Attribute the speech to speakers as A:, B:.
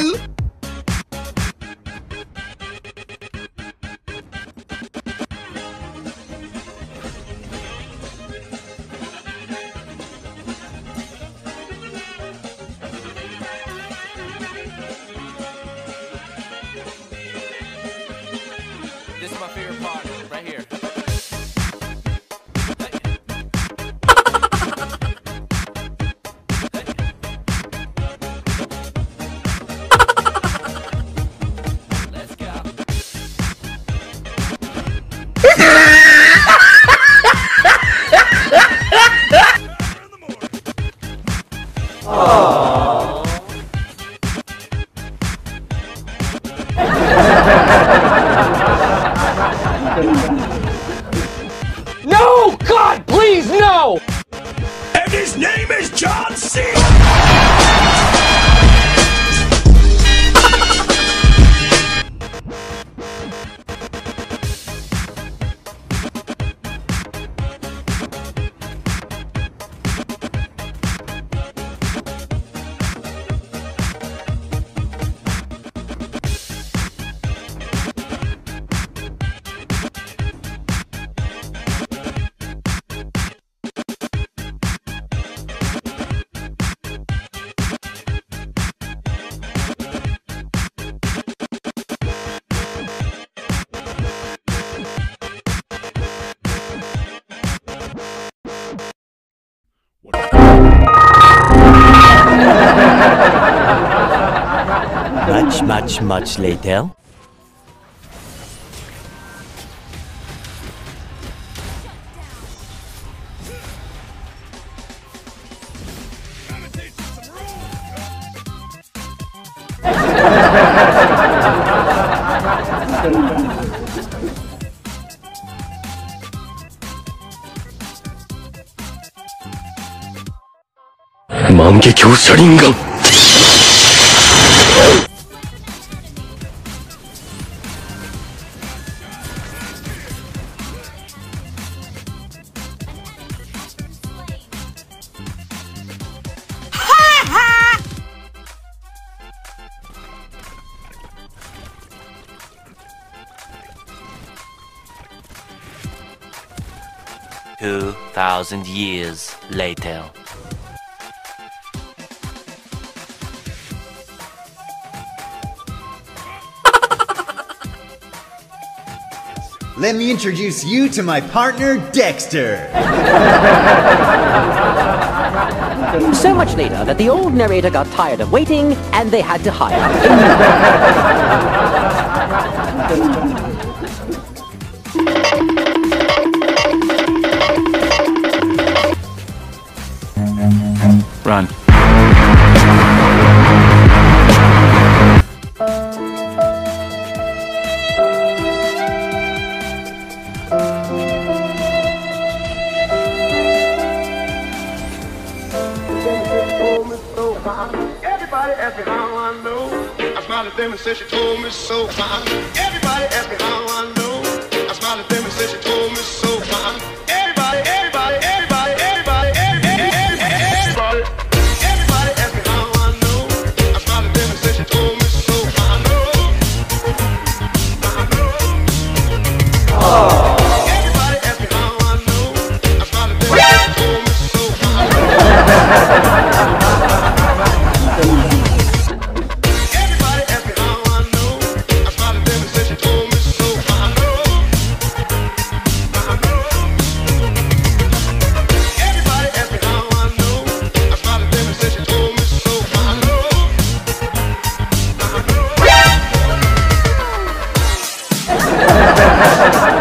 A: This is my favorite part, right here. Let's go.
B: No! God, please, no!
C: And his name is John C.
D: Much later.
C: 만개교 살인강.
D: Two 2,000 years later.
E: Let me introduce you to my partner, Dexter.
F: So much later that the old narrator got tired of waiting and they had to hire a new one.
A: Run.
G: Everybody ask me how I know. I smiled at them and said she told me so fine. Everybody ask me how I know. I smiled at them and said she told me so fine. Everybody, everybody, everybody, everybody, everybody, everybody ask me how I know. I smiled at them and said she told me so fine. Everybody ask me how I know. I smiled at them and said she told me so fine.
E: Ha ha ha!